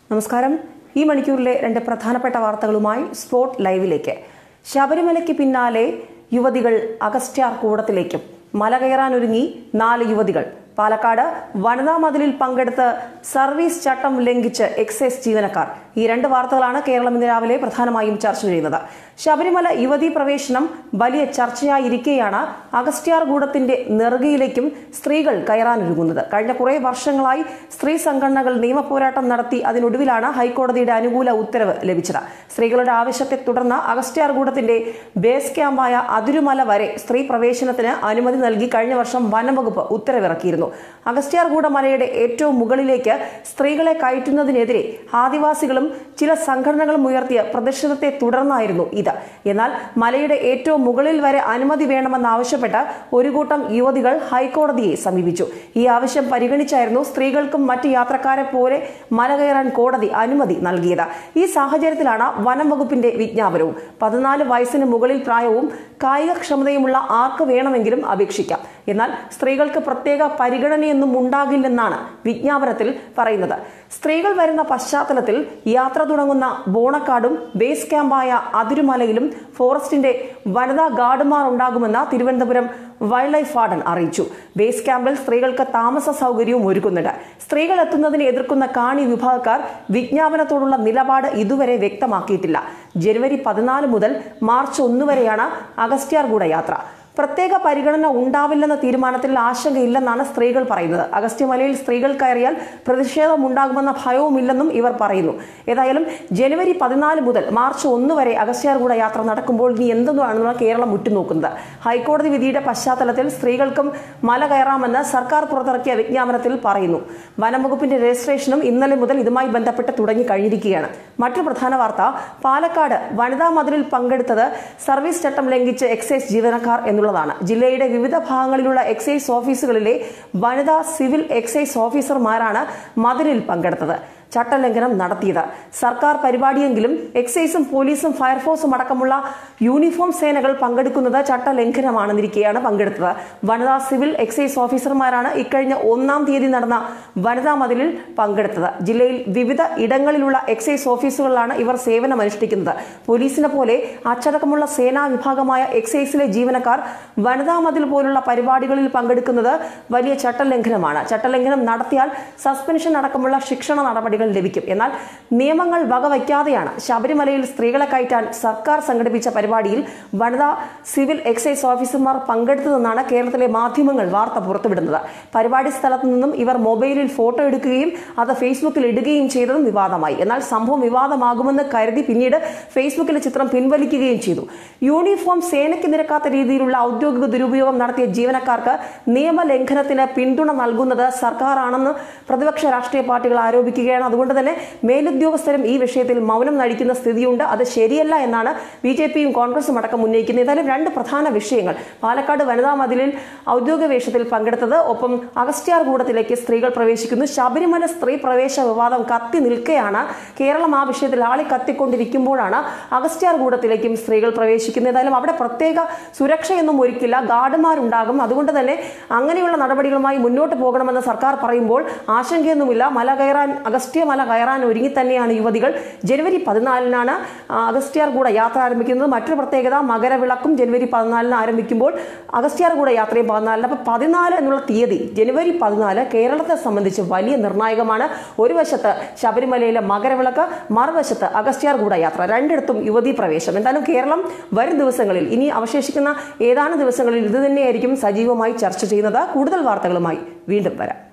നമസ്കാരം. ഈ മണിക്കൂറിലെ രണ്ട് പ്രധാനപ്പെട്ട വാർത്തകളുമായി സ്പോട്ട് ലൈവിലേക്ക്. ശബരിമലയ്ക്ക് പിന്നാലെ യുവതികൾ അഗസ്ത്യാർകൂടത്തിലേക്കും. മല കയറാനൊരുങ്ങി 4 യുവതികൾ. പാലക്കാട് വനിതാ മതിലിൽ പങ്കെടുത്ത് സർവീസ് ചട്ടം ലംഘിച്ച് എക്സൈസ് ജീവനക്കാർ. ഈ രണ്ട് വാർത്തകളാണ് കേരളം ഇന്ന് രാവിലെ പ്രധാനമായും ചർച്ച ചെയ്യുന്നത്. ശബരിമല യുവതീ പ്രവേശനം വലിയ ചർച്ചയായിരിക്കെയാണ് അഗസ്ത്യാർകൂടത്തിന്റെ നെറുകയിലേക്കും സ്ത്രീകൾ കയറാനൊരുങ്ങുന്നത്. കഴിഞ്ഞ കുറേ വർഷങ്ങളായി സ്ത്രീ സംഘടനകൾ നിയമപോരാട്ടം നടത്തി അതിനൊടുവിലാണ് ഹൈക്കോടതിയുടെ അനുകൂല ഉത്തരവ് ലഭിച്ചത്. സ്ത്രീകളുടെ ആവശ്യത്തെ തുടർന്ന് അഗസ്ത്യാർകൂടത്തിന്റെ ബേസ് ക്യാമ്പായ അതിരുമല വരെ സ്ത്രീ പ്രവേശനത്തിന് അനുമതി നൽകി കഴിഞ്ഞ വർഷം വനംവകുപ്പ് ഉത്തരവിറക്കിയിരുന്നു. അഗസ്ത്യാർകൂട മലയുടെ ഏറ്റവും മുകളിലേക്ക് സ്ത്രീകളെ കയറ്റുന്നതിനെതിരെ ആദിവാസികളും ചില സംഘടനകളും ഉയർത്തിയ പ്രതിഷേധത്തെ തുടർന്നായിരുന്നു ഇത്. എന്നാൽ മലയുടെ ഏറ്റവും മുകളിൽ വരെ അനുമതി വേണമെന്നാവശ്യപ്പെട്ട് ഒരു കൂട്ടം യുവതികൾ ഹൈക്കോടതിയെ സമീപിച്ചു. ഈ ആവശ്യം പരിഗണിച്ചായിരുന്നു സ്ത്രീകൾക്കും മറ്റ് യാത്രക്കാരെ പോലെ മല കയറാൻ കോടതി അനുമതി നൽകിയത്. ഈ സാഹചര്യത്തിലാണ് വനം വകുപ്പിന്റെ വിജ്ഞാപനവും. 14 വയസ്സിന് മുകളിൽ പ്രായവും കായികക്ഷമതയുമുള്ള ആർക്ക് വേണമെങ്കിലും അപേക്ഷിക്കാം. എന്നാൽ സ്ത്രീകൾക്ക് പ്രത്യേക പരിഗണനയൊന്നും ഉണ്ടാകില്ലെന്നാണ് വിജ്ഞാപനത്തിൽ പറയുന്നത്. സ്ത്രീകൾ വരുന്ന പശ്ചാത്തലത്തിൽ യാത്ര തുടങ്ങുന്ന ബോണക്കാടും ബേസ് ക്യാമ്പായ അതിരുമലയിലും ഫോറസ്റ്റിന്റെ വനിതാ ഗാർഡുമാർ ഉണ്ടാകുമെന്ന് തിരുവനന്തപുരം വൈൽഡ് ലൈഫ് വാർഡൻ അറിയിച്ചു. ബേസ് ക്യാമ്പിൽ സ്ത്രീകൾക്ക് താമസ സൗകര്യവും ഒരുക്കുന്നുണ്ട്. സ്ത്രീകൾ എത്തുന്നതിനെ എതിർക്കുന്ന കാണി വിഭാഗക്കാർ വിജ്ഞാപനത്തോടുള്ള നിലപാട് ഇതുവരെ വ്യക്തമാക്കിയിട്ടില്ല. ജനുവരി 14 മുതൽ മാർച്ച് 1 വരെയാണ് അഗസ്ത്യാർകൂട യാത്ര. പ്രത്യേക പരിഗണന ഉണ്ടാവില്ലെന്ന തീരുമാനത്തിൽ ആശങ്കയില്ലെന്നാണ് സ്ത്രീകൾ പറയുന്നത്. അഗസ്ത്യമലയിൽ സ്ത്രീകൾ കയറിയാൽ പ്രതിഷേധമുണ്ടാകുമെന്ന ഭയവുമില്ലെന്നും ഇവർ പറയുന്നു. ഏതായാലും ജനുവരി 14 മുതൽ മാർച്ച് 1 വരെ അഗസ്ത്യാർകൂട യാത്ര നടക്കുമ്പോൾ ഇനി എന്തെന്നാണ് കേരളം ഉറ്റുനോക്കുന്നത്. ഹൈക്കോടതി വിധിയുടെ പശ്ചാത്തലത്തിൽ സ്ത്രീകൾക്കും മല കയറാമെന്ന് സർക്കാർ പുറത്തിറക്കിയ വിജ്ഞാപനത്തിൽ പറയുന്നു. വനം വകുപ്പിന്റെ രജിസ്ട്രേഷനും ഇന്നലെ മുതൽ ഇതുമായി ബന്ധപ്പെട്ട് തുടങ്ങിക്കഴിഞ്ഞിരിക്കുകയാണ്. മറ്റു പ്രധാന വാർത്ത, പാലക്കാട് വനിതാ മതിലിൽ പങ്കെടുത്തത് സർവീസ് ചട്ടം ലംഘിച്ച് എക്സൈസ് ജീവനക്കാർ എന്നുള്ളതാണ്. ജില്ലയുടെ വിവിധ ഭാഗങ്ങളിലുള്ള എക്സൈസ് ഓഫീസുകളിലെ വനിതാ സിവിൽ എക്സൈസ് ഓഫീസർമാരാണ് മതിലിൽ പങ്കെടുത്തത്. ചട്ടലംഘനം നടത്തിയത് സർക്കാർ പരിപാടിയെങ്കിലും എക്സൈസും പോലീസും ഫയർഫോഴ്സും അടക്കമുള്ള യൂണിഫോം സേനകൾ പങ്കെടുക്കുന്നത് ചട്ടലംഘനമാണെന്നിരിക്കെയാണ് പങ്കെടുത്തത്. വനിതാ സിവിൽ എക്സൈസ് ഓഫീസർമാരാണ് ഇക്കഴിഞ്ഞ 1-ാം തീയതി നടന്ന വനിതാ മതിലിൽ പങ്കെടുത്തത്. ജില്ലയിൽ വിവിധ ഇടങ്ങളിലുള്ള എക്സൈസ് ഓഫീസുകളിലാണ് ഇവർ സേവനമനുഷ്ഠിക്കുന്നത്. പോലീസിനെ പോലെ അച്ചടക്കമുള്ള സേനാ വിഭാഗമായ എക്സൈസിലെ ജീവനക്കാർ വനിതാ മതിൽ പോലുള്ള പരിപാടികളിൽ പങ്കെടുക്കുന്നത് വലിയ ചട്ടലംഘനമാണ്. ചട്ടലംഘനം നടത്തിയാൽ സസ്പെൻഷൻ അടക്കമുള്ള ശിക്ഷണ നടപടികൾ ലഭിക്കും. എന്നാൽ നിയമങ്ങൾ വകവയ്ക്കാതെയാണ് ശബരിമലയിൽ സ്ത്രീകളെ കയറ്റാൻ സർക്കാർ സംഘടിപ്പിച്ച പരിപാടിയിൽ വനിതാ സിവിൽ എക്സൈസ് ഓഫീസർമാർ പങ്കെടുത്തതെന്നാണ് കേരളത്തിലെ മാധ്യമങ്ങൾ വാർത്ത പുറത്തുവിടുന്നത്. പരിപാടി സ്ഥലത്ത് നിന്നും ഇവർ മൊബൈലിൽ ഫോട്ടോ എടുക്കുകയും അത് ഫേസ്ബുക്കിൽ ഇടുകയും ചെയ്തതും വിവാദമായി. എന്നാൽ സംഭവം വിവാദമാകുമെന്ന് കരുതി പിന്നീട് ഫേസ്ബുക്കിലെ ചിത്രം പിൻവലിക്കുകയും ചെയ്തു. യൂണിഫോം സേനയ്ക്ക് നിരക്കാത്ത രീതിയിലുള്ള ഔദ്യോഗിക ദുരുപയോഗം നടത്തിയ ജീവനക്കാർക്ക് നിയമലംഘനത്തിന് പിന്തുണ നൽകുന്നത് സർക്കാരാണെന്ന് പ്രതിപക്ഷ രാഷ്ട്രീയ പാർട്ടികൾ ആരോപിക്കുകയാണ്. അതുകൊണ്ട് തന്നെ മേലുദ്യോഗസ്ഥരും ഈ വിഷയത്തിൽ മൗനം നടിക്കുന്ന സ്ഥിതിയുണ്ട്. അത് ശരിയല്ല എന്നാണ് BJPയും കോൺഗ്രസും അടക്കം ഉന്നയിക്കുന്നത്. ഏതായാലും രണ്ട് പ്രധാന വിഷയങ്ങൾ, പാലക്കാട് വനിതാ മതിലിൽ ഔദ്യോഗിക വേഷത്തിൽ പങ്കെടുത്തത്, ഒപ്പം അഗസ്ത്യാർകൂടത്തിലേക്ക് സ്ത്രീകൾ പ്രവേശിക്കുന്നു. ശബരിമല സ്ത്രീ പ്രവേശ വിവാദം കത്തി നിൽക്കെയാണ് കേരളം ആ വിഷയത്തിൽ ആളി കത്തിക്കൊണ്ടിരിക്കുമ്പോഴാണ് അഗസ്ത്യാർകൂടത്തിലേക്കും സ്ത്രീകൾ പ്രവേശിക്കുന്നത്. ഏതായാലും അവിടെ പ്രത്യേക സുരക്ഷയൊന്നും ഒരുക്കില്ല, ഗാർഡുമാരുണ്ടാകും. അതുകൊണ്ട് തന്നെ അങ്ങനെയുള്ള നടപടികളുമായി മുന്നോട്ട് പോകണമെന്ന് സർക്കാർ പറയുമ്പോൾ ആശങ്കയൊന്നുമില്ല. അഗസ്ത്യമല കയറാൻ ഒരുങ്ങി തന്നെയാണ് യുവതികൾ. ജനുവരി 14-നാണ് അഗസ്ത്യാർകൂട യാത്ര ആരംഭിക്കുന്നത്. മറ്റൊരു പ്രത്യേകത, മകരവിളക്കും ജനുവരി 14-ന് ആരംഭിക്കുമ്പോൾ അഗസ്ത്യാർകൂട യാത്രയും 14-ന്. അപ്പോൾ 14 എന്നുള്ള തീയതി, ജനുവരി 14, കേരളത്തെ സംബന്ധിച്ച് വലിയ നിർണായകമാണ്. ഒരു വശത്ത് ശബരിമലയിലെ മകരവിളക്ക്, മറുവശത്ത് അഗസ്ത്യാർകൂട യാത്ര, രണ്ടിടത്തും യുവതീ പ്രവേശം. എന്തായാലും കേരളം വരും ദിവസങ്ങളിൽ, ഇനി അവശേഷിക്കുന്ന ഏതാനും ദിവസങ്ങളിൽ ഇത് തന്നെയായിരിക്കും സജീവമായി ചർച്ച ചെയ്യുന്നത്. കൂടുതൽ വാർത്തകളുമായി വീണ്ടും വരാം.